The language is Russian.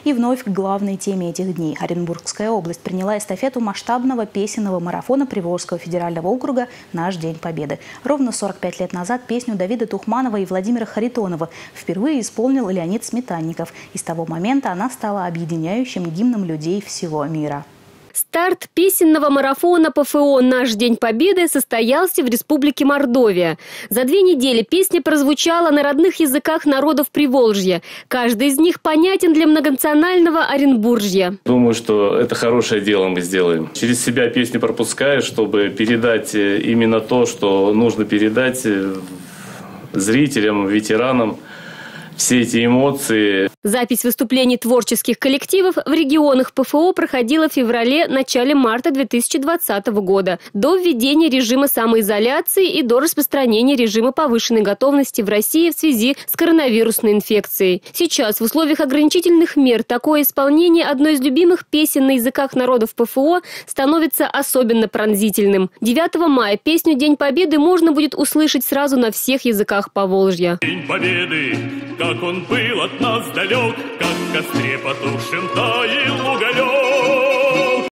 И вновь к главной теме этих дней. Оренбургская область приняла эстафету масштабного песенного марафона Приволжского федерального округа «Наш День Победы». Ровно 45 лет назад песню Давида Тухманова и Владимира Харитонова впервые исполнил Леонид Сметанников. И с того момента она стала объединяющим гимном людей всего мира. Старт песенного марафона ПФО «Наш День Победы» состоялся в Республике Мордовия. За 2 недели песня прозвучала на родных языках народов Приволжья. Каждый из них понятен для многонационального Оренбуржья. Думаю, что это хорошее дело мы сделаем. Через себя песню пропускаю, чтобы передать именно то, что нужно передать зрителям, ветеранам. Все эти эмоции. Запись выступлений творческих коллективов в регионах ПФО проходила в феврале-начале марта 2020 года, до введения режима самоизоляции и до распространения режима повышенной готовности в России в связи с коронавирусной инфекцией. Сейчас в условиях ограничительных мер такое исполнение одной из любимых песен на языках народов ПФО становится особенно пронзительным. 9 мая песню «День Победы» можно будет услышать сразу на всех языках Поволжья. День Победы, как он был от нас далек, как в костре потухшем таял уголек.